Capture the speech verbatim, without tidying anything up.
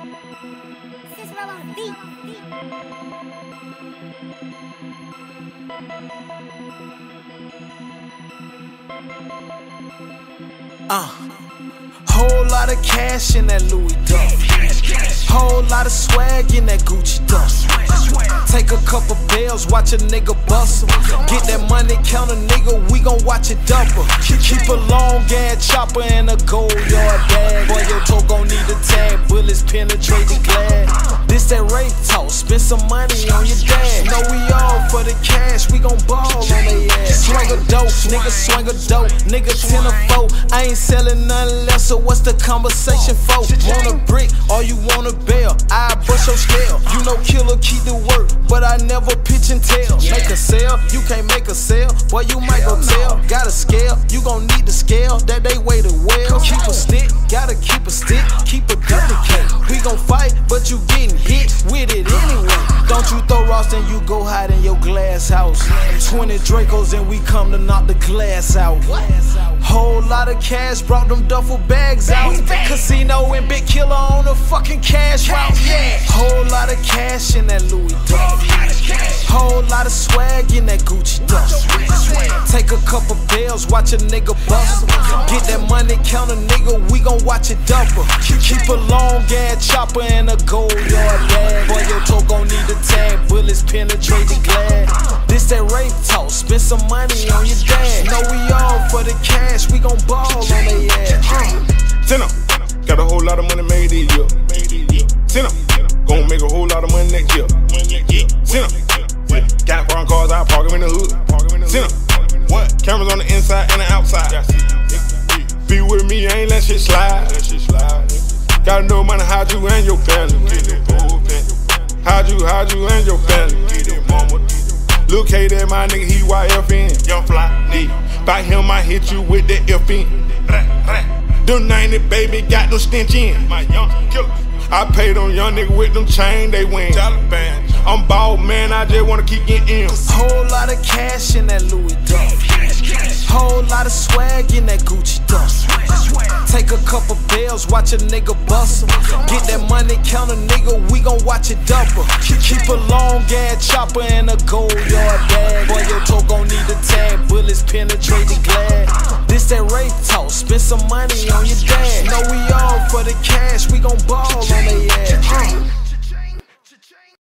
Cicero on the beat. Uh, whole lot of cash in that Louis duff. Whole lot of swag in that Gucci duff. Take a couple bills, watch a nigga bust 'em. Get that money, count a nigga, we gon' watch it double. Keep a long ass chopper and a gold yard bag. Boy, your toe gon' need a tag, bullets penetrate the glass. This that rape talk, spend some money on your dad. Know we all for the cash, we gon' ball on they ass. Swing a dope, nigga swing a dope, nigga ten or four. I ain't selling none less, so what's the conversation for? Want a brick, or you want a bail? I bust your scale. You know killer keep the work, but I never pitch and tell. Make a sale, you can't make a sale. Boy, you might go tell. Got a scale, you gon' need the scale that they weigh the well. Keep a stick, gotta keep a stick, keep a duplicate. We gon' fight, but you getting hit with it anyway. Don't you throw rocks and you go hide in your glass house. Twenty Dracos and we come to knock the glass out. Whole lot of cash, brought them duffel bags out. Casino and Big Killer on a fucking cash route. Yeah. Whole lot of cash in that Louis duff. Whole lot of swag in that Gucci duff. Take a couple bills, watch a nigga bust 'em. Get that money, count a nigga, we gon' watch it double. Keep a long ass chopper and a gold yard bag. Boy, your toe gon' need a tag, bullets penetrate the glass. This that rape talk, spend some money on your dad. Know we all for the cash, we gon' ball on they ass. Send 'em. Got a whole lot of money made this year. Send 'em. Gon' make a whole lot of money next year. Send 'em. Got foreign cars, I park 'em in the hood. Send 'em. What? Cameras on the inside and the outside. Be with me, I ain't let shit slide. Gotta know money, how'd you and your family. How'd you, how'd you and your family. Look, hey there, my nigga, he Y F N. Young fly, nigga. By him, I hit you with the F N. Them ninety, baby, got no stench in. My young killer. I paid on young nigga with them chain, they win. I'm bald, man, I just wanna keep getting in. Whole lot of cash in that Louis duff. Whole lot of swag in that Gucci duff. Take a couple bills, watch a nigga bust 'em. Get that money, count a nigga, we gon' watch it double. Keep a long ass chopper and a gold yard bag. Boy, your toe gon' need a tag, bullets penetrate the glass. This that rape talk, spend some money on your dad. Know we all for the cash, we gon' ball on they ass.